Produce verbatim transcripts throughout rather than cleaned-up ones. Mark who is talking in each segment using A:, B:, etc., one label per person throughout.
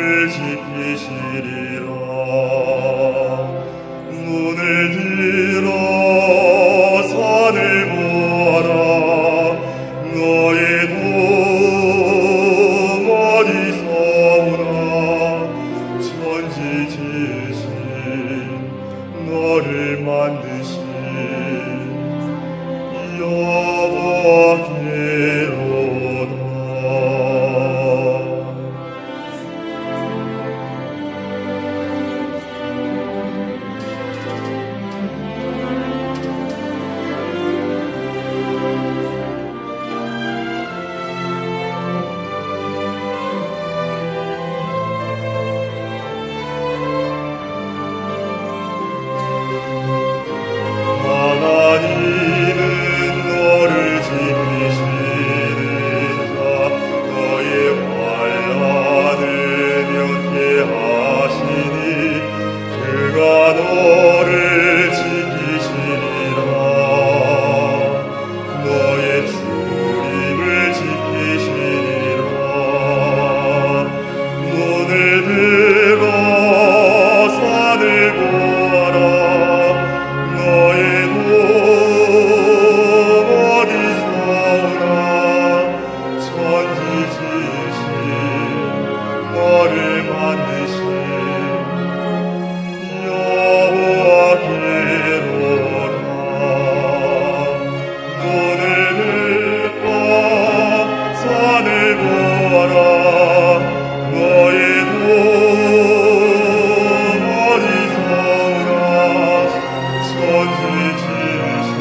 A: 지키시리라. 눈을 들어 산을 보아라. 너의 도움 어디서 오나. 천지 지으신 너를 만드신 여호와께로다. 하나님은 너를 지키시는 자, 너의 환난을 면케하시니 그가 너를 지키시리라. 너의 출입을 지키시리라. 눈을 들어 산을 보아라. 너의 어디서 오나. 천지 지으신 너를 만드신 여호와께로다. 눈을 들어 산을 보아라. 너의 도움 어디서 오나. 천지 지으신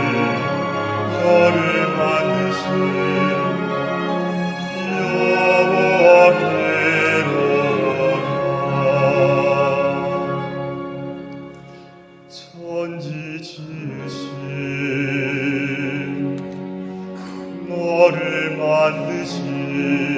A: 너를 만드신 여호와께로다. 천지 지으신 너를 만드신